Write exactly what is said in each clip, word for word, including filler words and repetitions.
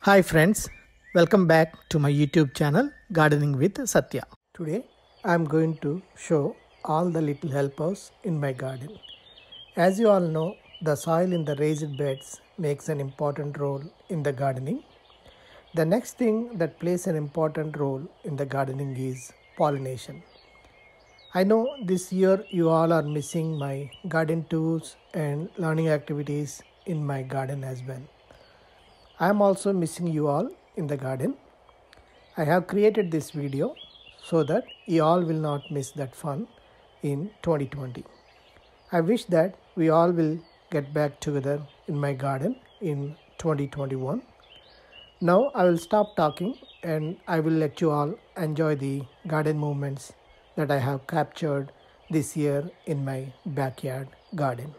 Hi friends, welcome back to my YouTube channel Gardening with Satya. Today I am going to show all the little helpers in my garden. As you all know, the soil in the raised beds makes an important role in the gardening. The next thing that plays an important role in the gardening is pollination. I know this year you all are missing my garden tours and learning activities in my garden as well. I am also missing you all in the garden. I have created this video so that you all will not miss that fun in twenty twenty. I wish that we all will get back together in my garden in twenty twenty-one. Now I will stop talking and I will let you all enjoy the garden moments that I have captured this year in my backyard garden.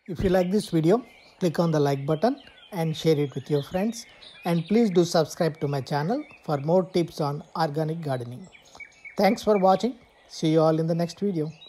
If you like this video, click on the like button and share it with your friends. And please do subscribe to my channel for more tips on organic gardening. Thanks for watching. See you all in the next video.